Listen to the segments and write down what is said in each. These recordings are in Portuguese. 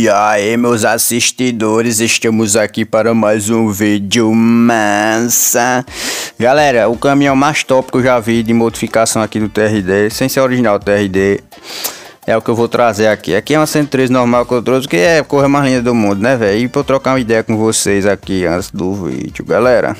E aí, meus assistidores, estamos aqui para mais um vídeo massa. Galera, o caminhão mais top que eu já vi de modificação aqui do TRD, sem ser original TRD, é o que eu vou trazer aqui. Aqui é uma 103 normal que eu trouxe, que é a cor mais linda do mundo, né, velho? E pra eu trocar uma ideia com vocês aqui antes do vídeo, galera.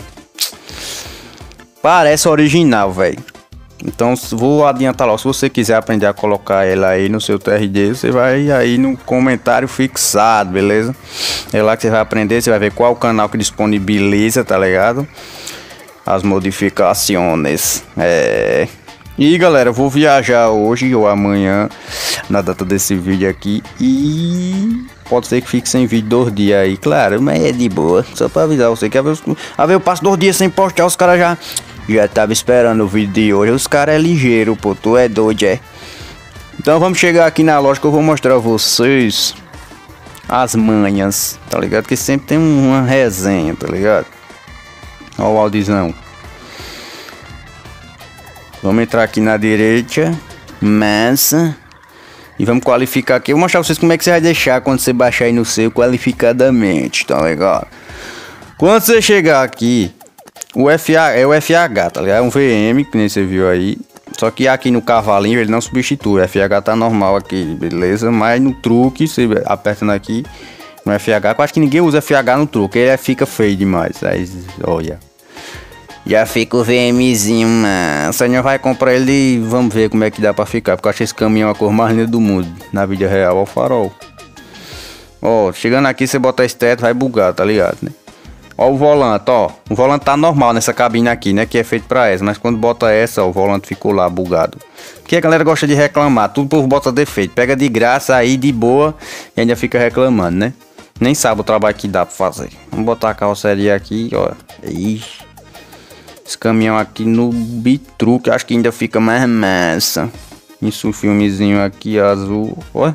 Parece original, velho. Então vou adiantar logo, se você quiser aprender a colocar ela aí no seu TRD, você vai aí no comentário fixado, beleza? É lá que você vai aprender, você vai ver qual canal que disponibiliza, tá ligado? As modificações. E galera, eu vou viajar hoje ou amanhã, na data desse vídeo aqui, e pode ser que fique sem vídeo 2 dias aí, claro, mas é de boa, só pra avisar você que às vezes eu passo 2 dias sem postar, os caras já tava esperando o vídeo de hoje. Os caras é ligeiro, pô, tu é doido, é? Então vamos chegar aqui na loja que eu vou mostrar a vocês as manhas, tá ligado? Que sempre tem uma resenha, tá ligado? Ó o audiozão. Vamos entrar aqui na direita, massa. E vamos qualificar aqui. Eu vou mostrar pra vocês como é que você vai deixar quando você baixar aí no seu qualificadamente, tá ligado? Quando você chegar aqui, o FH é o FH, tá ligado? É um VM, que nem você viu aí. Só que aqui no cavalinho ele não substitui. O FH tá normal aqui, beleza? Mas no truque, você apertando aqui no FH, eu acho que ninguém usa FH no truque. Ele fica feio demais. Aí, olha. Já fica o VMzinho, mano. Você não vai comprar ele e vamos ver como é que dá pra ficar. Porque eu acho esse caminhão a cor mais linda do mundo. Na vida real, ó o farol. Ó, chegando aqui você bota esse teto, vai bugar, tá ligado, né? Ó o volante, ó. O volante tá normal nessa cabine aqui, né? Que é feito pra essa. Mas quando bota essa, ó, o volante ficou lá bugado. Porque a galera gosta de reclamar. Tudo por bota defeito. Pega de graça aí, de boa. E ainda fica reclamando, né? Nem sabe o trabalho que dá pra fazer. Vamos botar a carroceria aqui, ó. Ixi. Esse caminhão aqui no bitruque. Acho que ainda fica mais massa. Isso, um filmezinho aqui azul. Ó.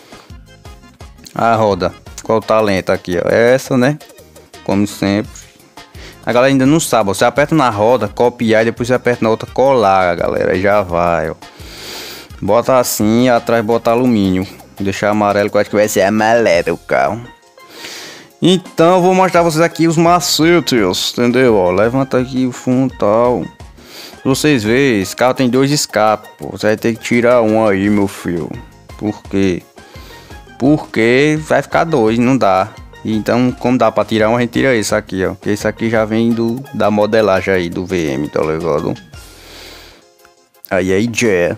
A roda. Qual o talento aqui, ó. É essa, né? Como sempre. A galera ainda não sabe. Você aperta na roda, copiar e depois você aperta na outra, colar, galera. Aí já vai, ó. Bota assim e atrás bota alumínio. Deixar amarelo, que eu acho que vai ser amarelo o carro. Então eu vou mostrar pra vocês aqui os macetes, entendeu? Ó, levanta aqui o frontal. Vocês veem, esse carro tem 2 escapes. Pô. Você vai ter que tirar um aí, meu filho. Por quê? Porque vai ficar 2, não dá. Então, como dá pra tirar um, a gente tira esse aqui, ó. Porque esse aqui já vem da modelagem aí do VM, tá ligado? Aí já.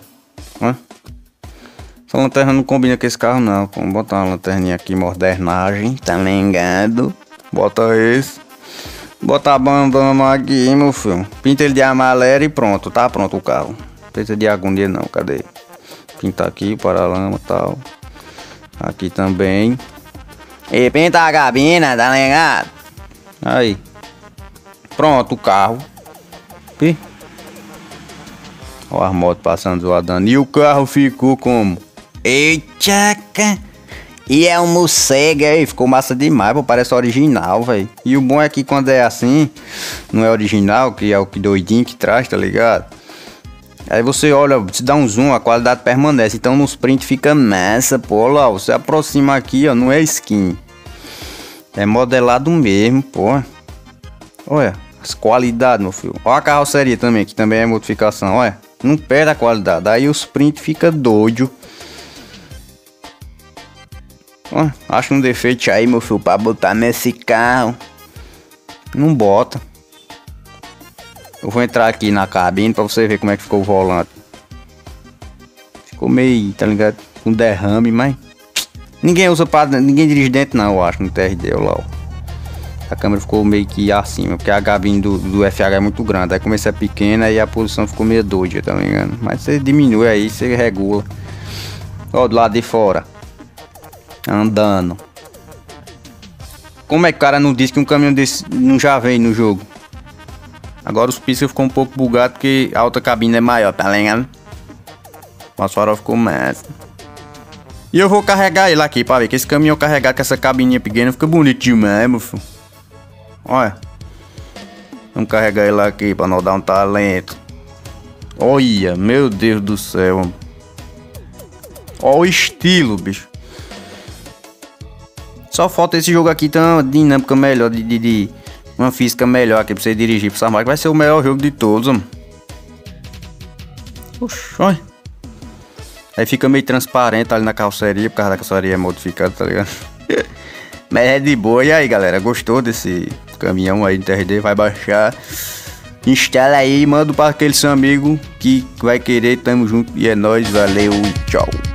Essa lanterna não combina com esse carro, não. Vamos botar uma lanterninha aqui, modernagem, tá ligado? Bota esse. Bota a bandana aqui, meu filho. Pinta ele de amarelo e pronto, tá pronto o carro. Não precisa de agonia não, cadê? Pinta aqui, paralama e tal. Aqui também. E pinta a cabina, tá ligado? Aí. Pronto o carro. E olha as motos passando zoadando. E o carro ficou como? Eita! E é um morcego aí. Ficou massa demais, pô. Parece original, velho. E o bom é que quando é assim, não é original, que é o que doidinho que traz, tá ligado? Aí você olha, se dá um zoom, a qualidade permanece. Então nos prints fica massa, pô. Lá, você aproxima aqui, ó, não é skin. É modelado mesmo, pô. Olha, as qualidades, meu filho. Olha a carroceria também, que também é modificação, olha. Não perde a qualidade. Aí os prints fica doido. Ó, acha um defeito aí, meu filho, pra botar nesse carro. Não bota. Eu vou entrar aqui na cabine pra você ver como é que ficou o volante. Ficou meio, tá ligado? Com derrame, mas ninguém usa pra... Ninguém dirige dentro não, eu acho, no TRD, olha lá, ó. A câmera ficou meio que acima, porque a cabine do FH é muito grande. Aí como esse é pequena, aí a posição ficou meio doida, tá ligado? Mas você diminui aí, você regula. Ó, do lado de fora. Andando. Como é que o cara não disse que um caminhão desse não já vem no jogo? Agora os piscas ficou um pouco bugado porque a outra cabine é maior, tá ligado? Mas o farol ficou massa. E eu vou carregar ele aqui pra ver que esse caminhão carregado com essa cabininha pequena fica bonitinho mesmo, meu filho. Olha. Vamos carregar ele aqui pra não dar um talento. Olha, meu Deus do céu. Olha o estilo, bicho. Só falta esse jogo aqui ter uma dinâmica melhor, uma física melhor aqui pra você dirigir pra essa máquina. Vai ser o melhor jogo de todos, mano. Oxi, olha. Aí fica meio transparente ali na carroceria, por causa da carroceria modificada, tá ligado? Mas é de boa. E aí, galera, gostou desse caminhão aí de 3D? Vai baixar, instala aí e manda para aquele seu amigo que vai querer. Tamo junto e é nóis, valeu, tchau.